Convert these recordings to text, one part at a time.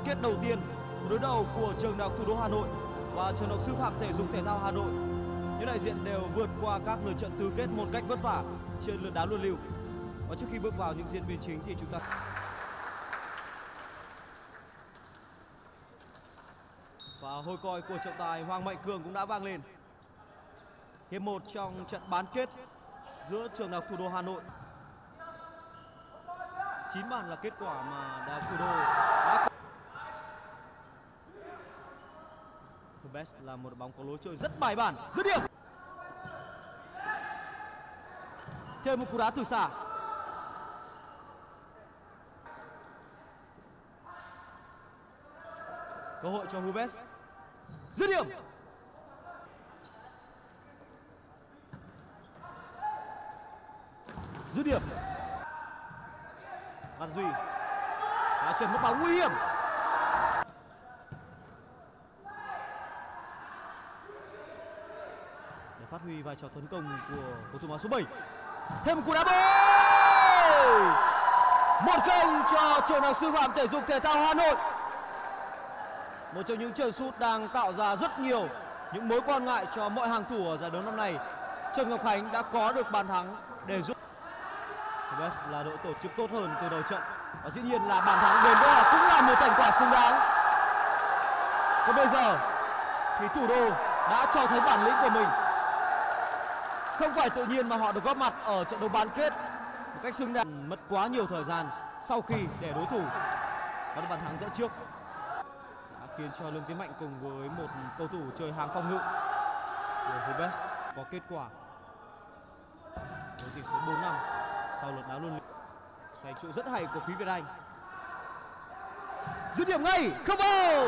kết đầu tiên đối đầu của trường Đại học Thủ đô Hà Nội và trường Đại học Sư phạm Thể dục Thể thao Hà Nội. Những đại diện đều vượt qua các lượt trận tứ kết một cách vất vả trên lượt đá luân lưu. Và trước khi bước vào những diễn biến chính thì chúng ta và hồi còi của trọng tài Hoàng Mạnh Cường cũng đã vang lên. Hiệp 1 trong trận bán kết giữa trường Đại học Thủ đô Hà Nội. 9 bàn là kết quả mà Đại học Thủ đô đã Best là một đội bóng có lối chơi rất bài bản, dứt điểm. Thêm một cú đá từ xa. Cơ hội cho Hubes. Dứt điểm. Dứt điểm. Văn Duy đã chuyển mất bóng nguy hiểm. Để phát huy vai trò tấn công của cầu thủ áo số 7. Thêm một cú đá bóng. 1-0 cho trường Đại học Sư phạm Thể dục Thể thao Hà Nội. Một trong những chuyền sút đang tạo ra rất nhiều những mối quan ngại cho mọi hàng thủ ở giải đấu năm nay. Trần Ngọc Khánh đã có được bàn thắng để giúp Best là đội tổ chức tốt hơn từ đầu trận. Và dĩ nhiên là bàn thắng đền đỡ cũng là một thành quả xứng đáng. Còn bây giờ thì Thủ đô đã cho thấy bản lĩnh của mình. Không phải tự nhiên mà họ được góp mặt ở trận đấu bán kết một cách xứng đáng. Mất quá nhiều thời gian sau khi để đối thủ có bàn thắng dẫn trước, đã khiến cho Lương Tiến Mạnh cùng với một cầu thủ chơi hàng phòng ngự của Hubes có kết quả với tỷ số 4-5 sau lượt đá luân lưu. Xoay trụ rất hay của phía Việt Anh. Dứt điểm ngay, không vào.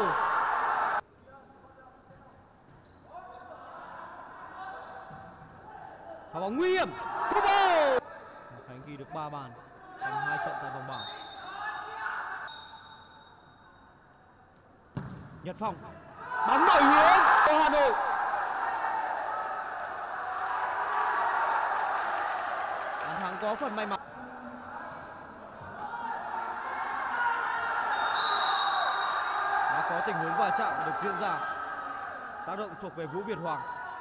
Pha bóng nguy hiểm, không vào. Khánh ghi được 3 bàn trong 2 trận tại vòng bảng. Nhật Phong bóng đổi hướng của Hà Nội. Bàn thắng có phần may mắn. Đã có tình huống va chạm được diễn ra. Tác động thuộc về Vũ Việt Hoàng.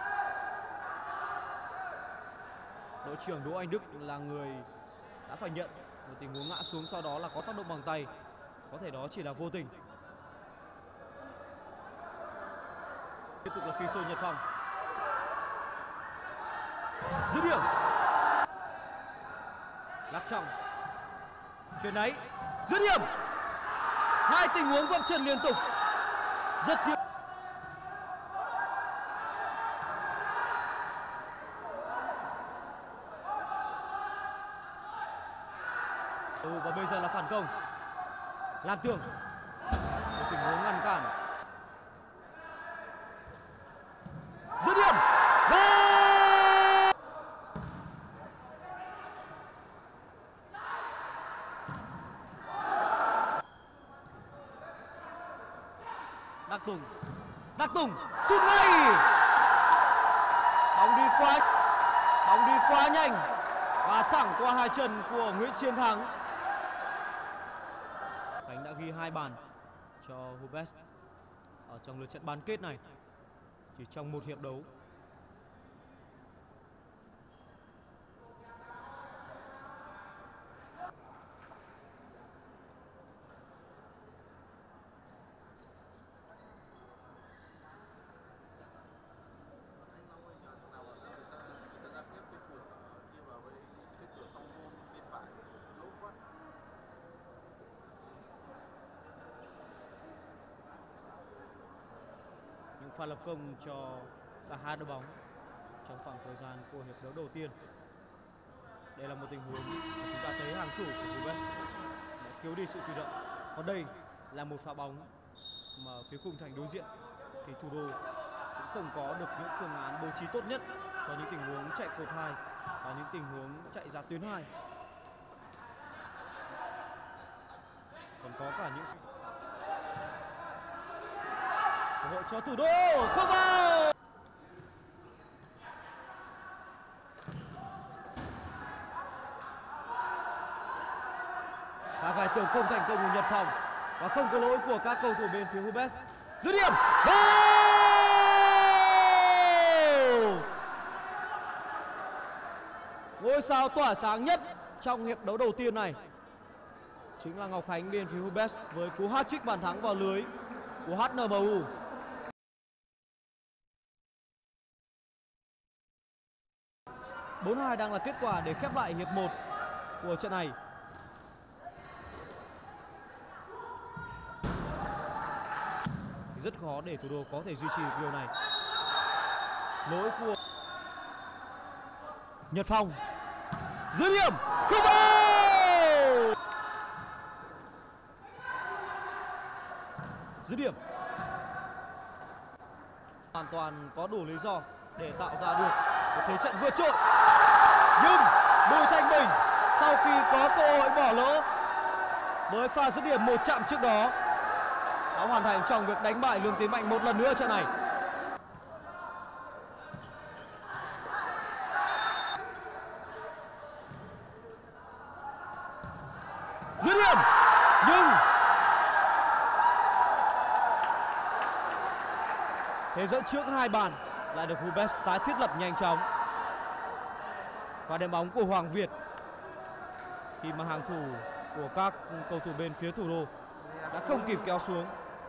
Đội trưởng Đỗ Anh Đức là người đã phải nhận một tình huống ngã xuống, sau đó là có tác động bằng tay. Có thể đó chỉ là vô tình. Tiếp tục là phi sô Nhật Phong. Dứt điểm. Lắc trong. Chuyền ấy. Dứt điểm. Hai tình huống vận chân liên tục. Rất tiếc. Và bây giờ là phản công. Lan Tường. Một tình huống ngăn cản. Dứt điểm. Đắc Tùng sút ngay. Bóng đi quá nhanh và thẳng qua hai chân của Nguyễn Chiến Thắng. Khánh đã ghi 2 bàn cho Hubes ở trong lượt trận bán kết này chỉ trong một hiệp đấu. Những pha lập công cho cả hai đội bóng trong khoảng thời gian của hiệp đấu đầu tiên. Đây là một tình huống mà chúng ta thấy hàng thủ của Hubes đã thiếu đi sự chủ động. Còn đây là một pha bóng mà phía khung thành đối diện thì Thủ đô cũng không có được những phương án bố trí tốt nhất cho những tình huống chạy cột 2 và những tình huống chạy ra tuyến 2. Còn có cả những cơ hội cho Thủ đô, không vào. Pha gài tường không thành công của Nhật Phong. và không có lỗi của các cầu thủ bên phía Hubert. Dứt điểm. Ngôi sao tỏa sáng nhất trong hiệp đấu đầu tiên này chính là Ngọc Khánh bên phía Hubert với cú hat-trick bàn thắng vào lưới của HNMU. Bốn 2 đang là kết quả để khép lại hiệp 1 của trận này. Rất khó để thủ đô có thể duy trì điều này. Lỗi của Nhật Phong. Dứt điểm. Không vào. Dứt điểm. Hoàn toàn có đủ lý do để tạo ra được một thế trận vượt trội. Nhưng Bùi Thanh Bình sau khi có cơ hội bỏ lỡ với pha dứt điểm một chạm trước đó đã hoàn thành trong việc đánh bại Lương Tiến Mạnh một lần nữa trận này. Dứt điểm nhưng thế dẫn trước 2 bàn lại được Hubert tái thiết lập nhanh chóng. Và đệm bóng của Hoàng Việt khi mà hàng thủ của các cầu thủ bên phía thủ đô đã không kịp kéo xuống.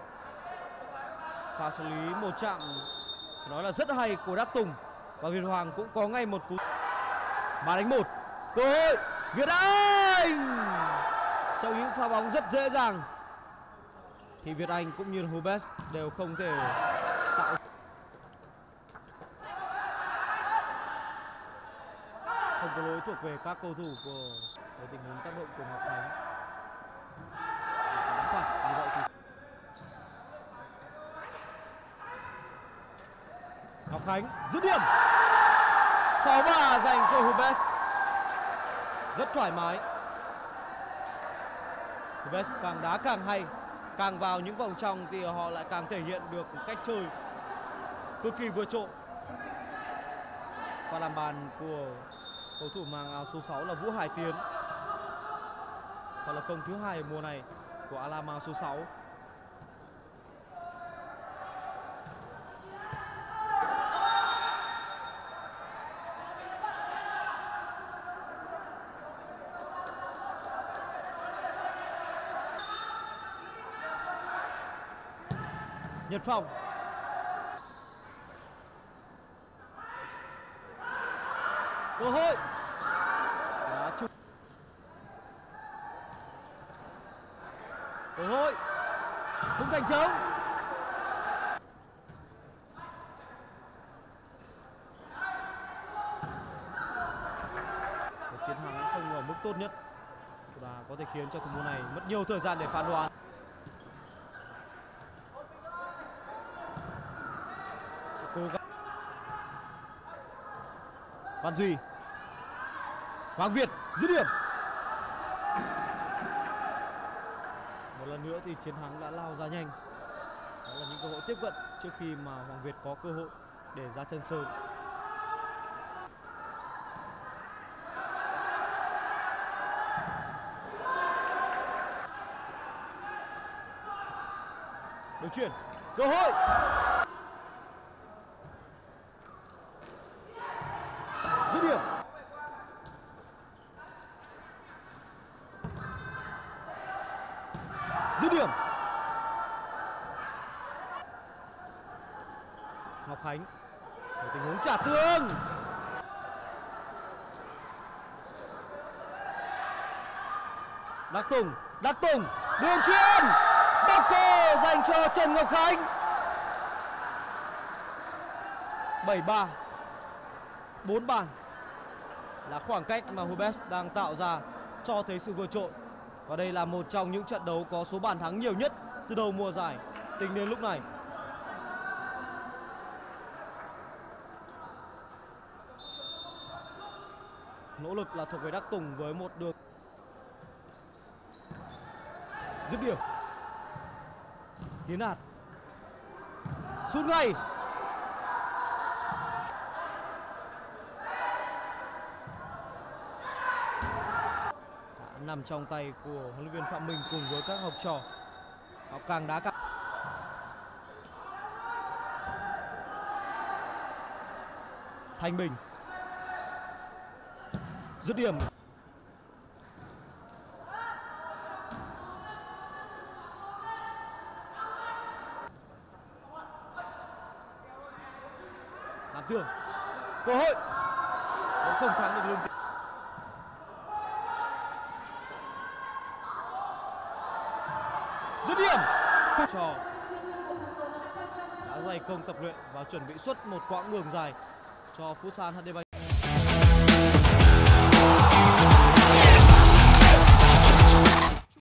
Pha xử lý một chạm nói là rất hay của Đắc Tùng và Việt Hoàng cũng có ngay một cú 3-1. Cơ hội Việt Anh. Trong những pha bóng rất dễ dàng thì Việt Anh cũng như Hubert đều không thể tạo. Không có lỗi thuộc về các cầu thủ của tình huống tác động của Ngọc Khánh. Như vậy thì Ngọc Khánh dứt điểm. 6-3 dành cho Hubert. Rất thoải mái. Hubert càng đá càng hay, càng vào những vòng trong thì họ lại càng thể hiện được cách chơi cực kỳ vượt trội. Và làm bàn của cầu thủ mang áo số 6 là Vũ Hải Tiến. Và là công thứ 2 ở mùa này của Alama số 6. Nhật Phong. Cơ hội. Cơ hội. Khung thành trống. Chiến thắng không ở mức tốt nhất và có thể khiến cho thủ môn này mất nhiều thời gian để phán đoán. Cố gắng. Văn Duy. Hoàng Việt dứt điểm. Một lần nữa thì chiến thắng đã lao ra nhanh. Đó là những cơ hội tiếp cận trước khi mà Hoàng Việt có cơ hội để ra chân sớm. Đối chuyển. Cơ hội. Dứt điểm. Dứt điểm. Ngọc Khánh tình huống trả tương. Đắc Tùng. Đắc Tùng đường chuyền. Bóc cơ dành cho Trần Ngọc Khánh. 7-3. 4 bàn là khoảng cách mà Hubert đang tạo ra cho thấy sự vượt trội. Và đây là một trong những trận đấu có số bàn thắng nhiều nhất từ đầu mùa giải tính đến lúc này. Nỗ lực là thuộc về Đắc Tùng với một đường dứt điểm. Tiến Đạt sút ngay. Nằm trong tay của huấn luyện viên Phạm Minh cùng với các học trò. Họ càng đá càng Thanh Bình dứt điểm. Làm Tường cơ hội vẫn không thắng được Lương Tiến. Dứt điểm cho đã dày công tập luyện và chuẩn bị xuất một quãng đường dài cho Futsal HD Bank.